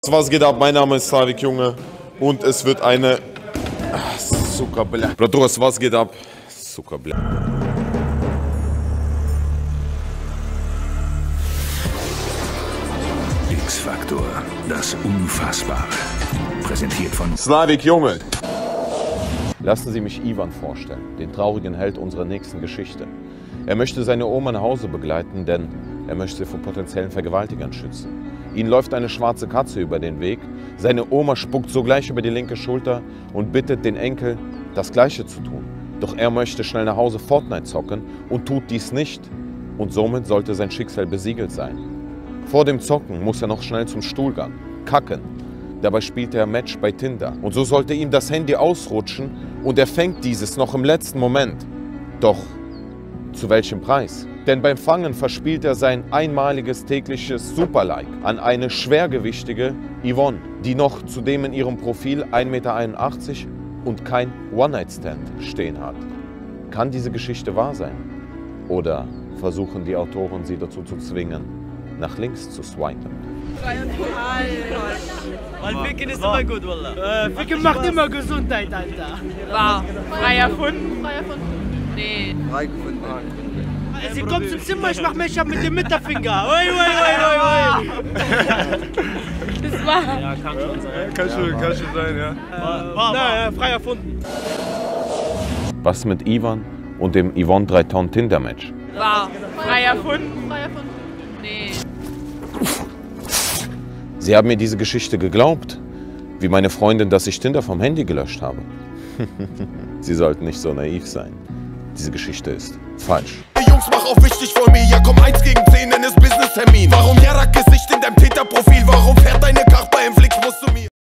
Was geht ab? Mein Name ist Slavik Junge und es wird eine Suka bля. Bratros, was geht ab? Suka bля. X-Faktor, das Unfassbare. Präsentiert von Slavik Junge. Lassen Sie mich Ivan vorstellen, den traurigen Held unserer nächsten Geschichte. Er möchte seine Oma nach Hause begleiten, denn er möchte sie vor potenziellen Vergewaltigern schützen. Ihnen läuft eine schwarze Katze über den Weg, seine Oma spuckt sogleich über die linke Schulter und bittet den Enkel, das Gleiche zu tun. Doch er möchte schnell nach Hause Fortnite zocken und tut dies nicht. Und somit sollte sein Schicksal besiegelt sein. Vor dem Zocken muss er noch schnell zum Stuhlgang, kacken. Dabei spielt er ein Match bei Tinder. Und so sollte ihm das Handy ausrutschen und er fängt dieses noch im letzten Moment. Doch zu welchem Preis? Denn beim Fangen verspielt er sein einmaliges tägliches Superlike an eine schwergewichtige Yvonne, die noch zudem in ihrem Profil 1,81 Meter und kein One-Night-Stand stehen hat. Kann diese Geschichte wahr sein? Oder versuchen die Autoren sie dazu zu zwingen, nach links zu swipen? Weil Ficken ist immer gut, Wallah. Ficken macht immer Gesundheit, Alter. Wow. Frei erfunden? Frei erfunden? Nee. Frei gefunden. Sie kommt zum Zimmer, ich mach Make-up mit dem Mittelfinger. Oi, oi, oi, oi, Das war... Ja, kann schon sein. Kann schon sein, ja. Na, frei erfunden. Was mit Ivan und dem Yvonne 3 Tonnen Tinder-Match? Wow. Frei erfunden? Frei erfunden? Nee. Sie haben mir diese Geschichte geglaubt, wie meine Freundin, dass ich Tinder vom Handy gelöscht habe. Sie sollten nicht so naiv sein. Diese Geschichte ist falsch. Jungs, mach auf wichtig von mir. Ja, komm, 1 gegen 10, nenn es Business-Termin. Warum Jarak-Gesicht in deinem Täterprofil? Warum fährt deine Karte